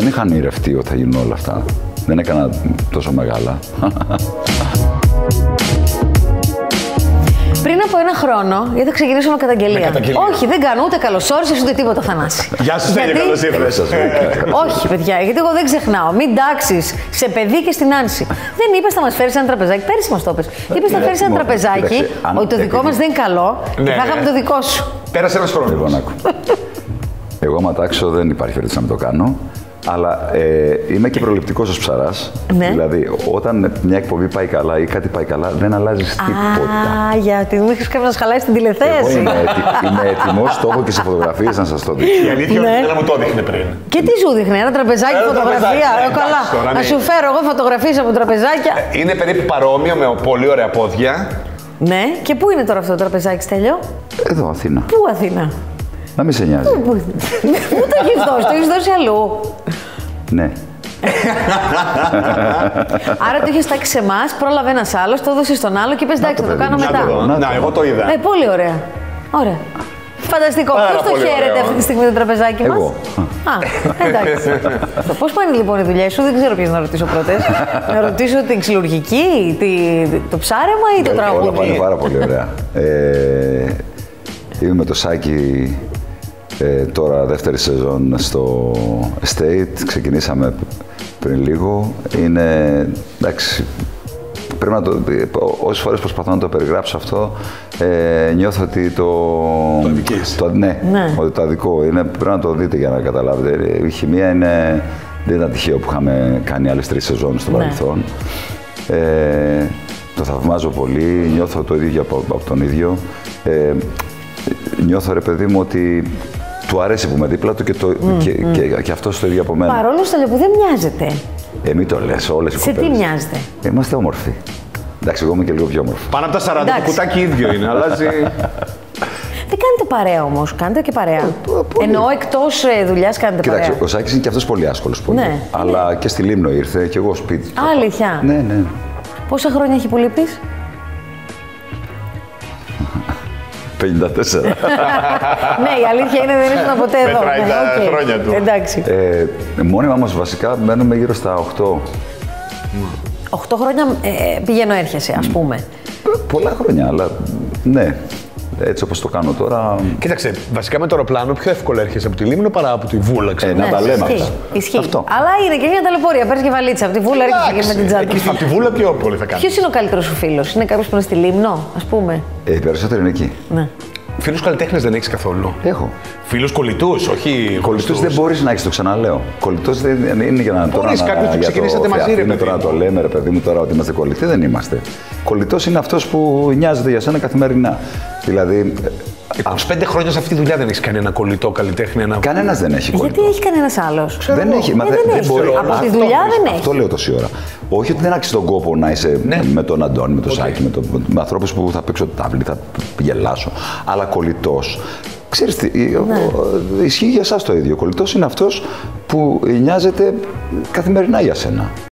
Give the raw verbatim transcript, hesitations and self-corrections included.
δεν είχα ονειρευτεί ότι θα γίνουν όλα αυτά. Δεν έκανα τόσο μεγάλα. Πριν από ένα χρόνο, γιατί θα ξεκινήσω με καταγγελία. Με καταγγελία. Όχι, δεν κάνω ούτε καλώς όρισες ούτε τίποτα, Θανάση. Γεια σας, γιατί... καλώς ήρθες. Όχι, παιδιά, γιατί εγώ δεν ξεχνάω. Μην τάξεις σε παιδί και στην Άνση. Δεν είπες θα μας φέρεις ένα τραπεζάκι. Πέρυσι μας το είπες. Είπες θα φέρεις ένα τραπεζάκι, ότι το δικό μας δεν είναι καλό και θα είχαμε το δικό σου. Πέρασε ένας χρόνος. Λοιπόν, άκου. Εγώ, άμα τάξω, δεν υπάρχει περίπτωση να μην το κάνω. Αλλά ε, είμαι και προληπτικός ως ψαράς. Ναι. Δηλαδή, όταν μια εκπομπή πάει καλά ή κάτι πάει καλά, δεν αλλάζεις τίποτα. Α, γιατί μην έχεις κάποιος να σχαλάσει την τηλεθέαση. Εγώ είμαι, έτι, είμαι έτοιμος, το έχω και σε φωτογραφίες να σας το δείξω. Η αλήθεια είναι ότι δεν μου το έδειχνε πριν. Και τι σου δείχνε, ένα τραπεζάκι, Ένα φωτογραφία. τραπεζάκι, Ε, καλά. τώρα, Να ναι. σου φέρω εγώ φωτογραφίες από τραπεζάκια. Είναι περίπου παρόμοιο με πολύ ωραία πόδια. Ναι, και πού είναι τώρα αυτό το τραπεζάκι, Στέλιο? Εδώ, Αθήνα. Πού Αθήνα? Να μην σε νοιάζει. Πού το έχεις δώσει, το έχεις δώσει αλλού. Ναι. Άρα το είχες τάξει σε εμάς, πρόλαβε ένας άλλος, το έδωσε στον άλλο και είπες εντάξει, θα το κάνω μετά. Να, εγώ το είδα. Ε, πολύ ωραία. Ωραία. Φανταστικό. Ποιος το χαίρεται αυτή τη στιγμή το τραπεζάκι μας? Εγώ. Α, εντάξει. Πώς πάνε λοιπόν οι δουλειές σου, δεν ξέρω ποιες να ρωτήσω πρώτες. Να ρωτήσω την ξυλουργική, τη, το ψάρεμα ή το τραγούδι? Όλα πάνε πάρα πολύ ωραία. Ε, είμαι με το Σάκη ε, τώρα δεύτερη σεζόν στο Estate. Ξεκινήσαμε πριν λίγο. Είναι, εντάξει, πρέπει να το, όσες φορές προσπαθώ να το περιγράψω αυτό, ε, νιώθω ότι το... Το αδικείς. Το, ναι, Ναι. ότι το αδικό είναι, πρέπει να το δείτε για να καταλάβετε. Η χημεία είναι, δεν ήταν τυχαίο που είχαμε κάνει άλλες τρεις σεζόν στο Ναι. παρελθόν. Ε, το θαυμάζω πολύ, νιώθω το ίδιο από, από τον ίδιο. Ε, νιώθω, ρε παιδί μου, ότι του αρέσει που είμαι δίπλα του και, το, mm, και, mm. και, και αυτό το ίδιο από μένα. Παρόλο Στέλιο που δεν μοιάζετε. Ε, μην το λες, όλες οι Σε τι κοπέλες. μοιάζετε? Είμαστε όμορφοι. Εντάξει, εγώ είμαι και λίγο πιο όμορφο. Πάνω από τα σαράντα, το Εντάξει. κουτάκι ίδιο είναι, αλλάζει. Δεν κάνετε παρέα όμως, κάνετε και παρέα. Εννοώ εκτός ε, δουλειάς κάνετε Κοίταξε, παρέα. ο Σάκης είναι και αυτός πολύ άσχολος. Πολύ. Ναι. Αλλά και στη Λίμνο ήρθε και εγώ σπίτι. του. Αλήθεια. Ναι, ναι. Πόσα χρόνια έχει που λείπεις? πενήντα τέσσερα. Ναι, η αλήθεια είναι δεν ήσουν ποτέ εδώ. Μετράει Ναι, τα οκ. χρόνια του. Εντάξει. ε, μόνιμα μας βασικά μένουμε γύρω στα οκτώ. Οχτώ χρόνια ε, πηγαίνω έρχεσαι, ας πούμε. Ε, Πολλά χρόνια, αλλά ναι. Έτσι όπως το κάνω τώρα. Κοίταξε, βασικά με το αεροπλάνο πιο εύκολα έρχεσαι από τη Λίμνο παρά από τη Βούλα, ξέρω. Ε, να τα λέμε ισχύει. αυτά. Ισχύει. Αυτό. Αλλά είναι και μια ταλαιπωρία. Παίρνει και βαλίτσα από τη Βούλα, έρχεσαι και με την τσάντα. Εκεί, από τη Βούλα πιο πολύ θα κάνει. Ποιος είναι ο καλύτερος σου φίλος? Είναι κάποιος που είναι στη Λίμνο, ας πούμε? Ε, οι περισσότεροι είναι εκεί. Ναι. Φίλους καλλιτέχνες δεν έχεις καθόλου. Έχω. Φίλους κολλητούς, όχι. Κολλητούς δεν μπορείς να έχεις, το ξαναλέω. Κολλητός δεν είναι για να Μπορείς, τώρα κάποιους να, που για ξεκινήσατε το μαζί, ρε θεατρίνο, παιδί τώρα να μου. το λέμε, ρε παιδί μου, τώρα ότι είμαστε κολλητοί. Δεν είμαστε. Κολλητός είναι αυτός που νοιάζεται για σένα καθημερινά. Δηλαδή, είκοσι πέντε χρόνια σε αυτή τη δουλειά δεν έχεις κανένα κολλητό καλλιτέχνη. Ένα... κανένας δεν έχει κολλητό. Γιατί έχει κανένας άλλος? Δεν έχει, μα Ε, δεν, δεν δεν έχει. μπορεί. Από Αυτό- τη δουλειά δεν Αυτό έχει. λέω τόση ώρα. Όχι ότι δεν άξιζε τον κόπο να είσαι Ναι. με τον Αντώνη, με τον Οκ. Σάκη, με, το, με ανθρώπους που θα παίξω τάβλη, θα γελάσω. Αλλά κολλητός. Ξέρεις τι, Ναι. ο- ισχύει για εσάς το ίδιο. Ο κολλητός είναι αυτός που νοιάζεται καθημερινά για σένα.